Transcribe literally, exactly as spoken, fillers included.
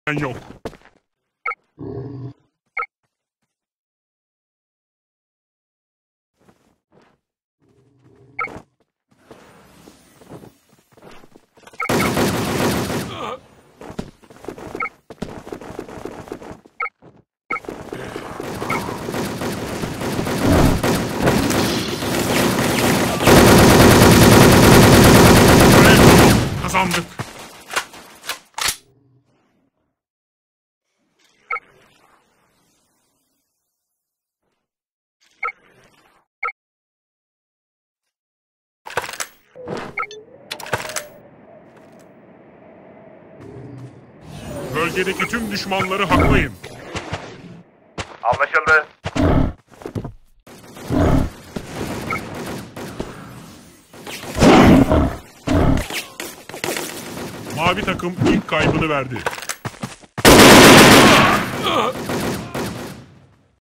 yok. Kazandık. Bölgedeki tüm düşmanları haklayın. Anlaşıldı. Mavi takım ilk kaybını verdi.